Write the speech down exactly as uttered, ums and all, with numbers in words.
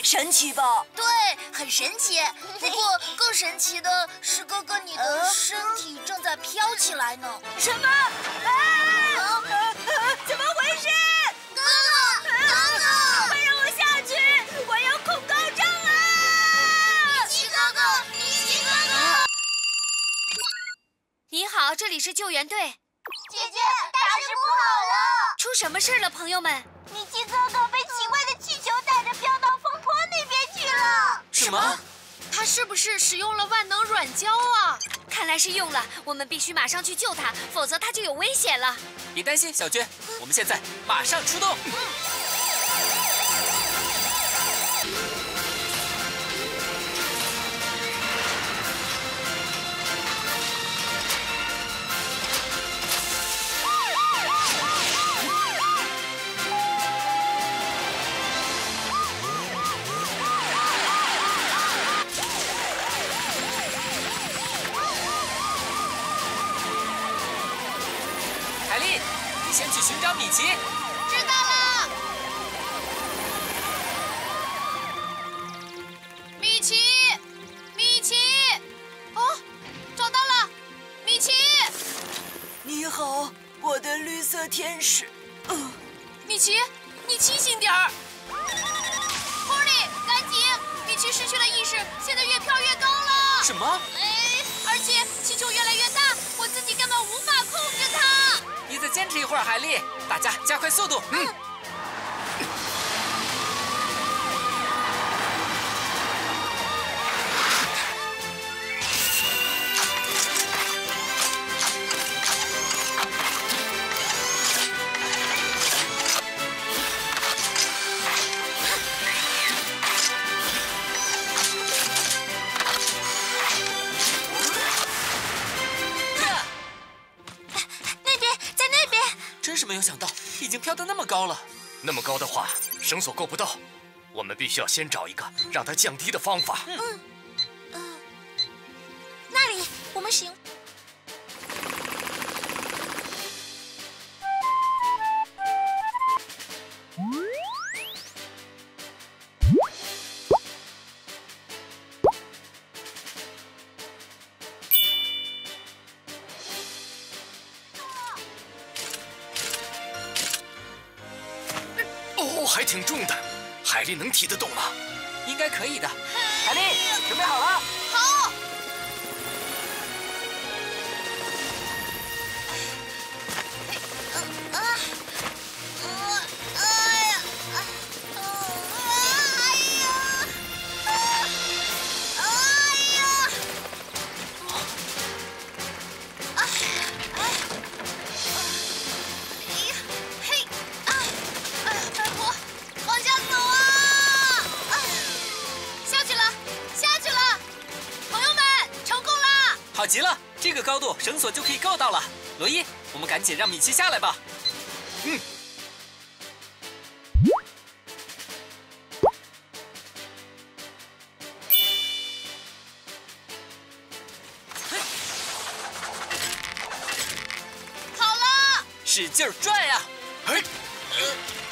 神奇吧？ 对，很神奇。不过更神奇的是，哥哥你的身体正在飘起来呢。 什么？啊！啊怎么回事？ 哥哥，哥哥， 快让我下去！我有恐高症啊！ 米奇哥哥，米奇哥哥。 你好，这里是救援队。 姐姐，大事不好了！ 出什么事了，朋友们？ 米奇哥哥被奇怪的气球带着飘到风坡那边去了。 什么？他是不是使用了万能软胶啊？看来是用了，我们必须马上去救他，否则他就有危险了。 别担心，小娟，我们现在马上出动。嗯海莉，你先去寻找米奇。 知道了。 米奇，米奇，哦，找到了，米奇。 你好，我的绿色天使。呃， 米奇，你清醒点儿。波利，赶紧！米奇失去了意识，现在越飘越高了。 什么？ 哎，而且气球越来越大，我自己根本无法控制它。 你再坚持一会儿，海莉，大家加快速度。嗯。真是没有想到，已经飘得那么高了。 那么高的话，绳索够不到，我们必须要先找一个让它降低的方法。 嗯，嗯，那里我们行。 哦，还挺重的，海莉能提得动吗？ 应该可以的。海莉，准备好了？ 好。啊啊！哎呀！哎呀！哎呀！哎哎！嘿！哎！拜托，往下走啊！下去了，下去了，朋友们，成功啦！ 好极了，这个高度绳索就可以够到了。罗伊，我们赶紧让米奇下来吧。嗯。 好了， 使劲拽呀！ 嘿。 呃